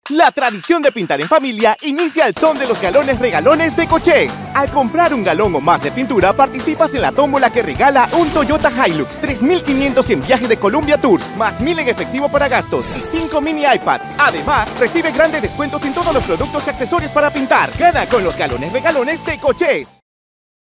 La tradición de pintar en familia inicia al son de los galones regalones de Cochés. Al comprar un galón o más de pintura, participas en la tómbola que regala un Toyota Hilux, 3.500 en viaje de Columbia Tours, más 1.000 en efectivo para gastos y 5 mini iPads. Además, recibe grandes descuentos en todos los productos y accesorios para pintar. Gana con los galones regalones de Cochés.